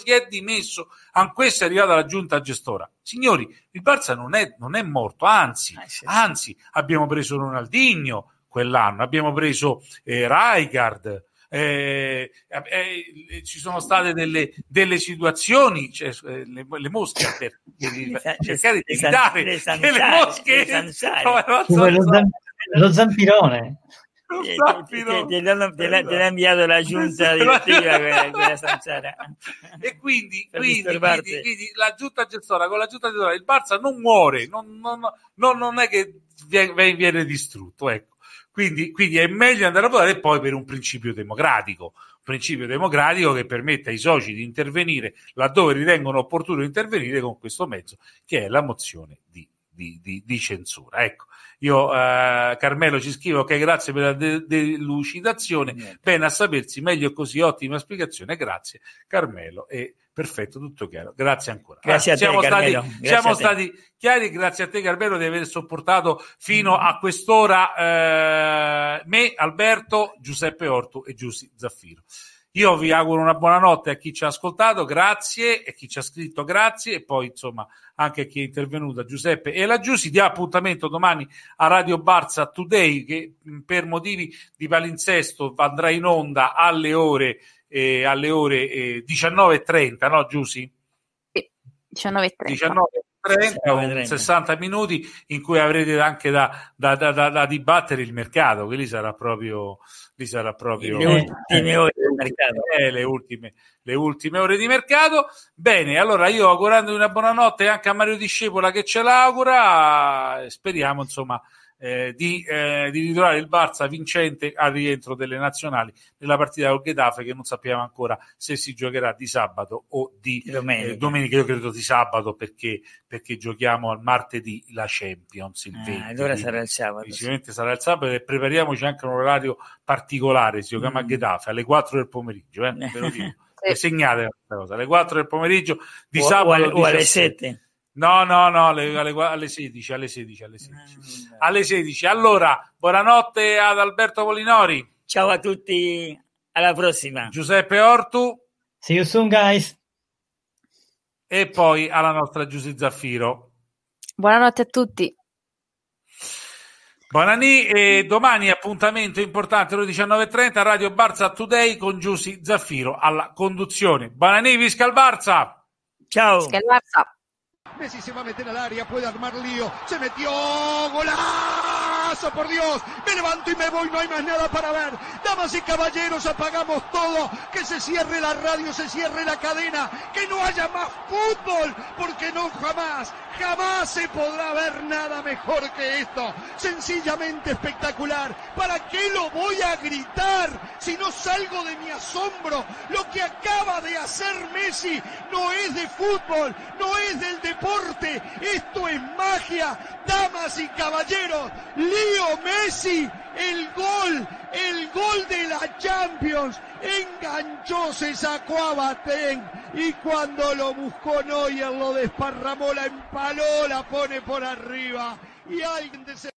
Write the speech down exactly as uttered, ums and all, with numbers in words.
si è dimesso, anch'esso è arrivato alla giunta gestora. Signori, il Barça non è, non è morto, anzi, eh, sì, anzi, abbiamo preso Ronaldinho quell'anno, abbiamo preso eh, Rijkaard, eh, eh, ci sono state delle, delle situazioni, cioè, eh, le, le mosche per cercare di evitare le che le mosche no, lo, zam- lo zampirone te l'ha inviato la giunta direttiva quella, quella zanzara. E quindi, quindi, quindi, quindi la giunta gestora con la giunta gestora il Barça non muore, non, non, non, non è che viene, viene distrutto, ecco. Quindi, quindi è meglio andare a votare, e poi per un principio democratico, un principio democratico che permette ai soci di intervenire laddove ritengono opportuno intervenire con questo mezzo, che è la mozione di, di, di, di censura. Ecco, io eh, Carmelo ci scrivo che okay, grazie per la de- delucidazione, Niente. Bene a sapersi, meglio così, ottima spiegazione, grazie Carmelo, e perfetto, tutto chiaro, grazie ancora. Grazie ah, a te, siamo Carmelo. stati, grazie siamo stati chiari, grazie a te Carmelo di aver sopportato fino a quest'ora eh, me, Alberto, Giuseppe Ortu e Giussi Zaffiro. Io vi auguro una buona notte a chi ci ha ascoltato, grazie, e chi ci ha scritto grazie, e poi insomma anche a chi è intervenuto, Giuseppe e la Giussi. Dia appuntamento domani a Radio Barça Today, che per motivi di palinsesto andrà in onda alle ore eh, alle ore eh, diciannove e trenta, no Giussi? Sì, diciannove e trenta. diciannove e trenta, sessanta minuti in cui avrete anche da, da, da, da, da dibattere il mercato, che lì sarà proprio lì sarà proprio le ultime ore del mercato. Eh, le ultime le ultime ore di mercato. Bene, allora io augurando una buonanotte anche a Mario Discepola che ce l'augura, speriamo insomma eh, di, eh, di ritrovare il Barça vincente al rientro delle nazionali nella partita col Getafe, che non sappiamo ancora se si giocherà di sabato o di domenica. Eh, domenica, io credo di sabato, perché, perché giochiamo al martedì la Champions, il venti. Ah, allora sarà il sabato. Sicuramente sì. Sarà il sabato, e prepariamoci anche un orario particolare, si gioca mm. a Getafe alle quattro del pomeriggio, eh, ve lo dico. Sì. Segnate questa cosa, alle quattro del pomeriggio di o, sabato o alle, o alle sette. No, no, no, alle, alle, alle sedici, alle sedici, alle sedici. Mm. Alle sedici. Allora, buonanotte ad Alberto Molinori. Ciao a tutti, alla prossima. Giuseppe Ortu. See you soon, guys. E poi alla nostra Giussi Zaffiro. Buonanotte a tutti. Buonanì, e domani appuntamento importante alle diciannove e trenta, Radio Barça Today con Giussi Zaffiro alla conduzione. Buonanì, visca il Barça. Ciao. Visca il Barça. Messi se va a meter al área, puede armar lío, se metió, golazo, por Dios, me levanto y me voy, no hay más nada para ver, damas y caballeros, apagamos todo, que se cierre la radio, se cierre la cadena, que no haya más fútbol, porque no jamás, jamás se podrá ver nada mejor que esto, sencillamente espectacular. ¿Para qué lo voy a gritar si no salgo de mi asombro? Lo que acaba de hacer Messi no es de fútbol, no es del deporte, esto es magia, damas y caballeros. Leo Messi, el gol, el gol de la Champions, enganchó, se sacó a Boateng y cuando lo buscó Neuer lo desparramó, la empaló, la pone por arriba y alguien de